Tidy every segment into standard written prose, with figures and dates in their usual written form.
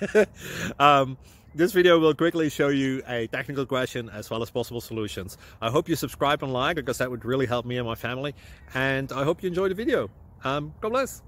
This video will quickly show you a technical question as well as possible solutions. I hope you subscribe and like, because that would really help me and my family. And I hope you enjoy the video. God bless.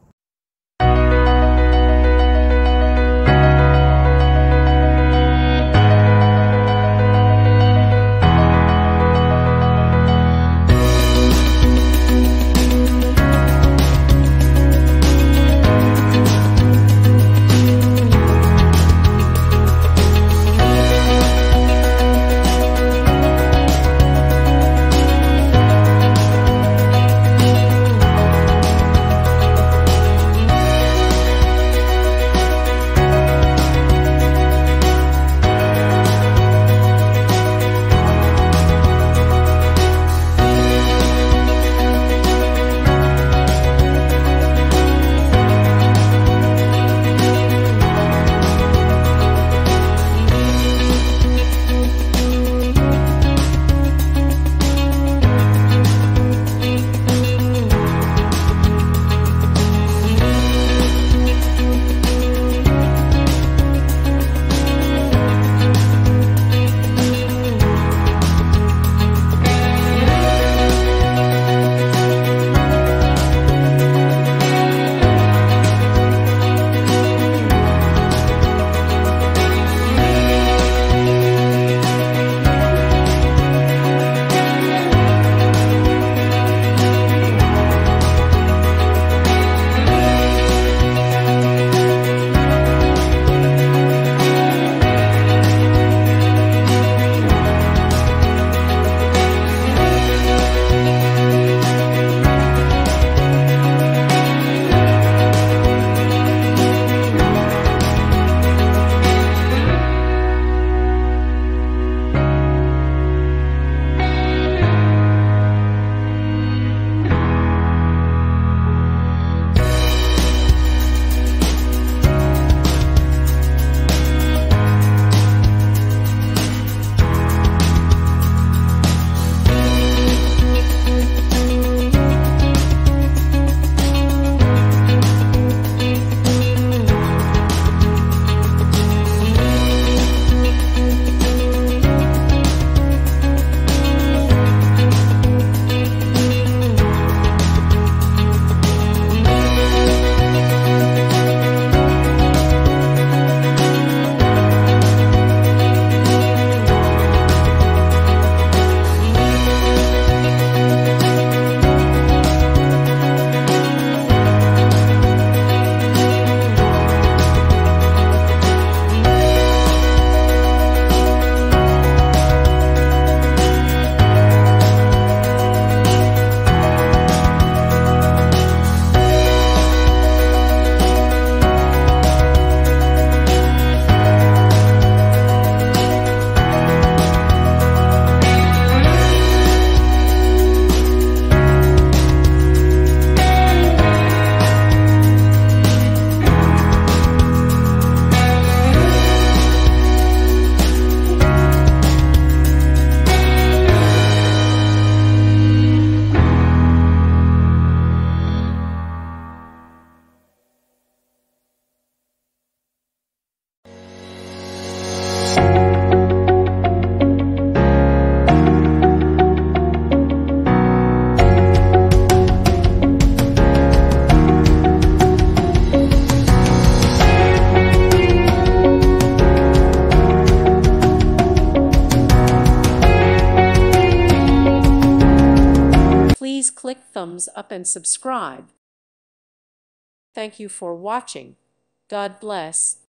Please click thumbs up and subscribe. Thank you for watching. God bless.